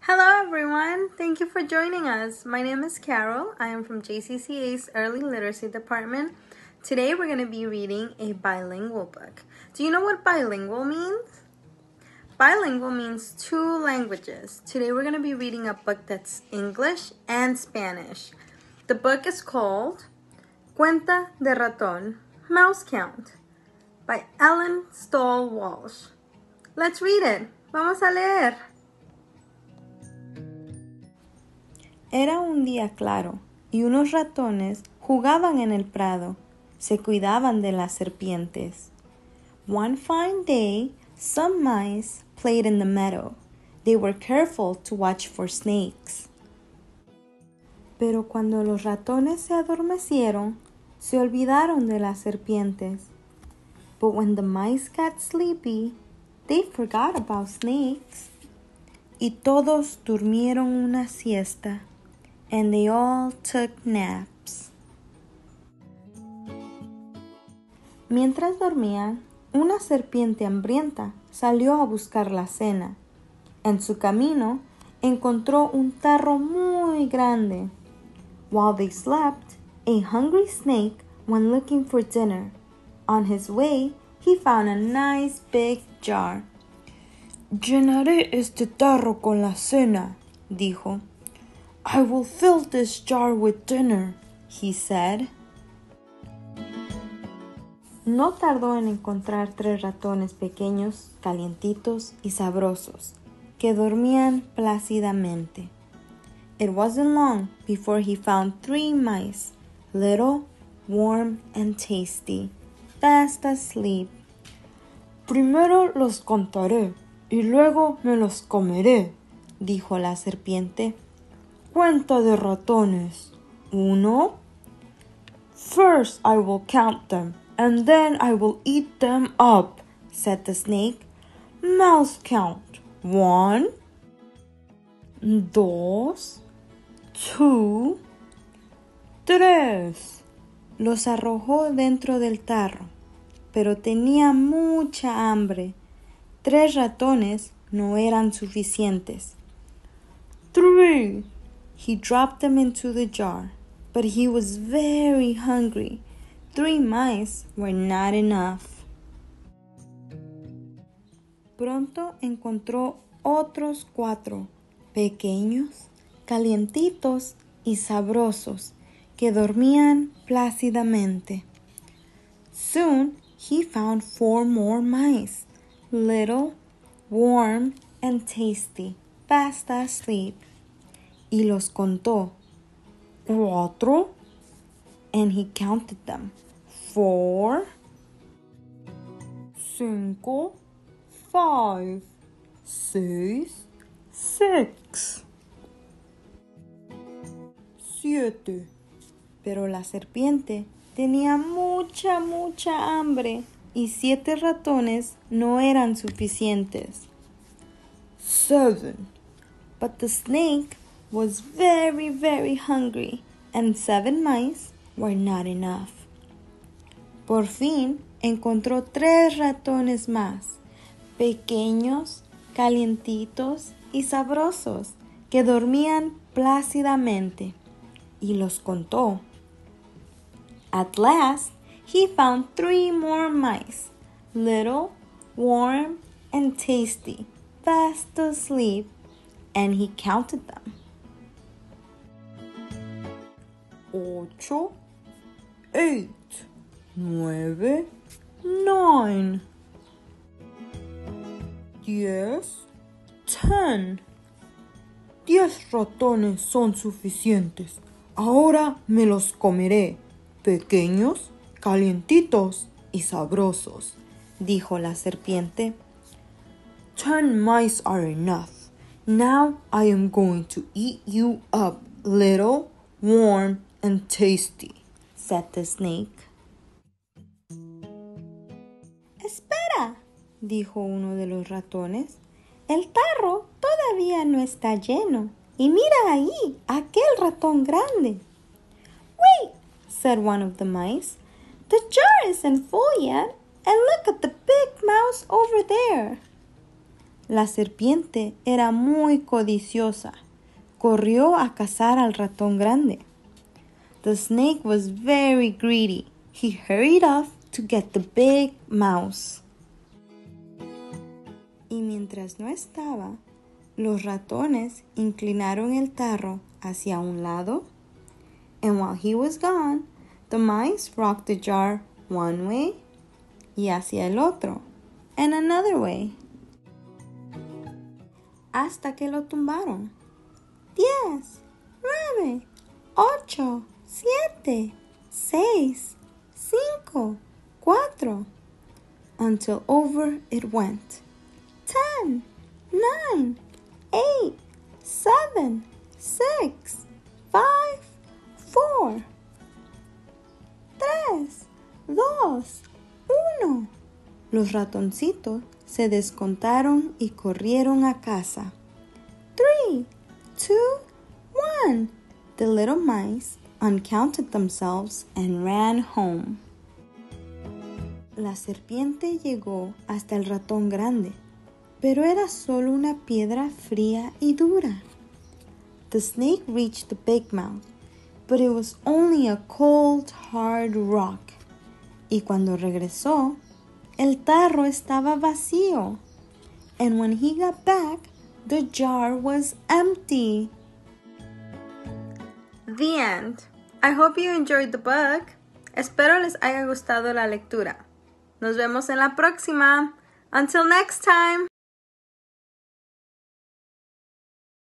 Hello everyone, thank you for joining us. My name is Carol. I am from JCCA's Early Literacy Department. Today we're going to be reading a bilingual book. Do you know what bilingual means? Bilingual means two languages. Today we're going to be reading a book that's English and Spanish. The book is called Cuenta de Ratón, Mouse Count by Ellen Stoll Walsh. Let's read it. Vamos a leer. Era un día claro, y unos ratones jugaban en el prado. Se cuidaban de las serpientes. One fine day, some mice played in the meadow. They were careful to watch for snakes. Pero cuando los ratones se adormecieron, se olvidaron de las serpientes. But when the mice got sleepy, they forgot about snakes. Y todos durmieron una siesta. And they all took naps. Mientras dormían, una serpiente hambrienta salió a buscar la cena. En su camino, encontró un tarro muy grande. While they slept, a hungry snake went looking for dinner. On his way, he found a nice big jar. «Llenaré este tarro con la cena», dijo. «I will fill this jar with dinner», he said. No tardó en encontrar 3 ratones pequeños, calientitos y sabrosos, que dormían plácidamente. It wasn't long before he found 3 mice, little, warm, and tasty, fast asleep. «Primero los contaré y luego me los comeré», dijo la serpiente. «Cuenta de ratones. 1. First I will count them, and then I will eat them up», said the snake. «Mouse count. 1, 2, 2, 3. Los arrojó dentro del tarro, pero tenía mucha hambre. 3 ratones no eran suficientes. 3. He dropped them into the jar, but he was very hungry. 3 mice were not enough. Pronto encontró otros 4, pequeños, calientitos y sabrosos, que dormían plácidamente. Soon he found 4 more mice, little, warm, and tasty, fast asleep. Y los contó. 4. And he counted them. 4, 5, 5, 6, 6, 7. Pero la serpiente tenía mucha hambre y 7 ratones no eran suficientes. 7. But the snake was very hungry, and 7 mice were not enough. Por fin encontró 3 ratones más, pequeños, calientitos y sabrosos, que dormían plácidamente, y los contó. At last, he found 3 more mice, little, warm, and tasty, fast asleep, and he counted them. 8, 8, 9, 9, 10, 10. 10 ratones son suficientes. Ahora me los comeré, pequeños, calientitos y sabrosos, dijo la serpiente. 10 mice are enough. Now I am going to eat you up, little, warm, and tasty, said the snake. Espera, dijo uno de los ratones. El tarro todavía no está lleno. Y mira ahí, aquel ratón grande. Wait, said one of the mice. The jar isn't full yet. And look at the big mouse over there. La serpiente era muy codiciosa. Corrió a cazar al ratón grande. The snake was very greedy. He hurried off to get the big mouse. Y mientras no estaba, los ratones inclinaron el tarro hacia un lado, and while he was gone, the mice rocked the jar one way y hacia el otro, and another way, hasta que lo tumbaron. 10, 9, 8, 7, 6, 5, 4, until over it went. 10, 9, 8, 7, 6, 5, 4, 3, 2, 1. Los ratoncitos se descontaron y corrieron a casa. 3, 2, 1. The little mice uncounted themselves and ran home. La serpiente llegó hasta el ratón grande, pero era solo una piedra fría y dura. The snake reached the big mouth, but it was only a cold, hard rock. Y cuando regresó, el tarro estaba vacío. And when he got back, the jar was empty. The end. I hope you enjoyed the book. Espero les haya gustado la lectura. Nos vemos en la próxima. Until next time.